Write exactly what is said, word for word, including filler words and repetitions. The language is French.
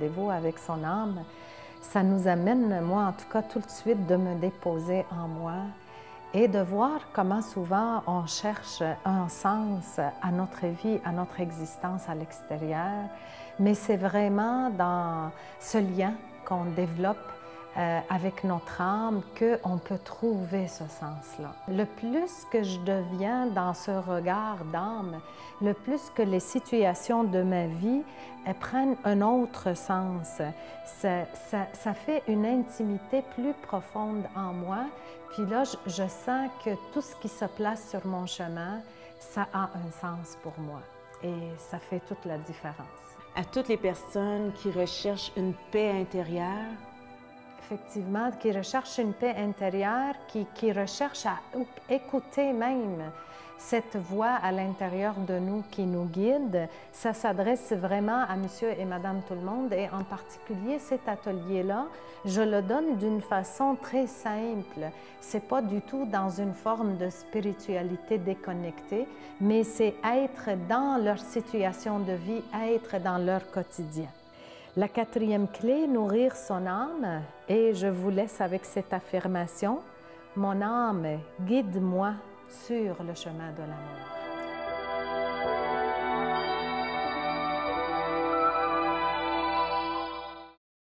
rendez-vous avec son âme, ça nous amène, moi en tout cas, tout de suite de me déposer en moi et de voir comment souvent on cherche un sens à notre vie, à notre existence à l'extérieur, mais c'est vraiment dans ce lien qu'on développe euh, avec notre âme qu'on peut trouver ce sens-là. Le plus que je deviens dans ce regard d'âme, le plus que les situations de ma vie elles prennent un autre sens. Ça, ça, ça fait une intimité plus profonde en moi. Puis là, je, je sens que tout ce qui se place sur mon chemin, ça a un sens pour moi. Et ça fait toute la différence. À toutes les personnes qui recherchent une paix intérieure, effectivement, qui recherchent une paix intérieure, qui, qui recherchent à écouter même cette voix à l'intérieur de nous qui nous guide, ça s'adresse vraiment à monsieur et madame tout le monde et en particulier cet atelier-là, je le donne d'une façon très simple. C'est pas du tout dans une forme de spiritualité déconnectée, mais c'est être dans leur situation de vie, être dans leur quotidien. La quatrième clé, nourrir son âme, et je vous laisse avec cette affirmation, mon âme, guide-moi sur le chemin de l'amour.